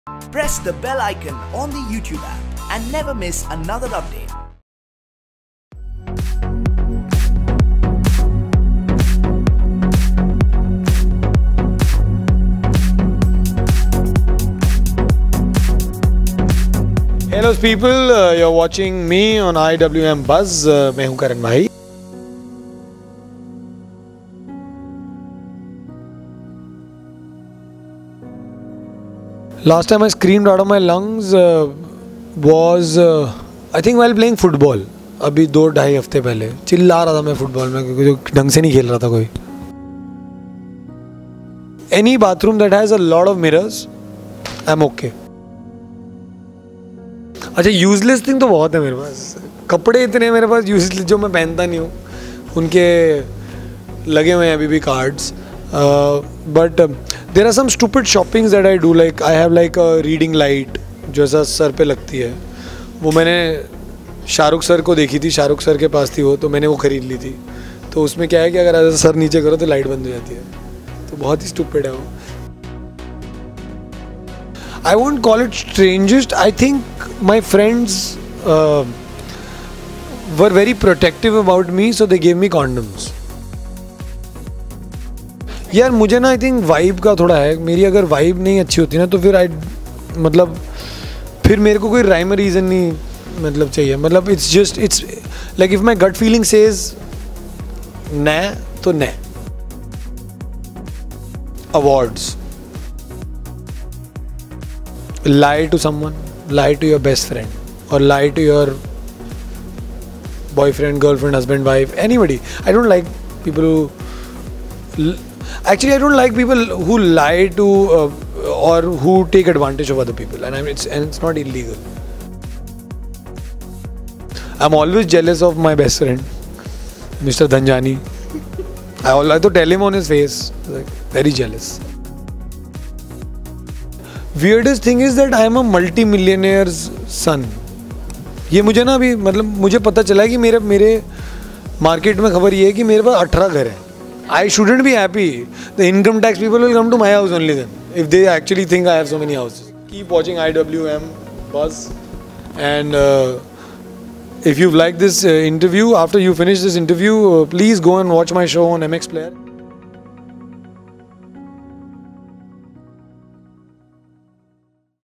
Press the bell icon on the YouTube app and never miss another update. Hello people, you're watching me on IWM Buzz. मैं हूँ करण भाई. Last time I screamed out of my lungs was I think while playing football. अभी 2-2.5 हफ्ते पहले चिल्ला रहा था मैं फुटबॉल में क्योंकि ढंग से नहीं खेल रहा था कोई. Any bathroom that has a lot of mirrors, I'm okay. अच्छा यूजलेस थिंग तो बहुत है मेरे पास. कपड़े इतने मेरे पास यूजलेस जो मैं पहनता नहीं हूँ उनके लगे हुए हैं अभी भी cards. But there are some stupid shoppings that I do. Like I have like a reading light जो ऐसा सर पे लगती है. वो मैंने शाहरुख सर को देखी थी, शाहरुख सर के पास थी वो, तो मैंने वो ख़रीद ली थी. तो उसमें क्या है कि अगर ऐसा सर नीचे करो तो लाइट बंद हो जाती है. तो बहुत ही स्टूपिड है वो. I won't call it strangest. I think my friends were very protective about me, so they gave me condoms. यार मुझे ना I think vibe का थोड़ा है. मेरी अगर vibe नहीं अच्छी होती ना तो फिर मतलब फिर मेरे को कोई rhyme reason नहीं मतलब चाहिए. मतलब it's like if my gut feeling says nah तो nah. Awards. Lie to someone, lie to your best friend, or lie to your boyfriend, girlfriend, husband, wife, anybody. I don't like people who actually I don't like people who lie to or who take advantage of other people, and it's not illegal. I'm always jealous of my best friend, Mr. Dhanjani. I like to tell him on his face, like, very jealous. Weirdest thing is that I am a multi-millionaire's son. ये मुझे ना अभी मतलब मुझे पता चला कि मेरे मार्केट में खबर ये है कि मेरे पास 18 घर हैं. I shouldn't be happy. The income tax people will come to my house only then, if they actually think I have so many houses. Keep watching IWM Buzz, and if you've liked this interview, after you finish this interview, please go and watch my show on MX Player.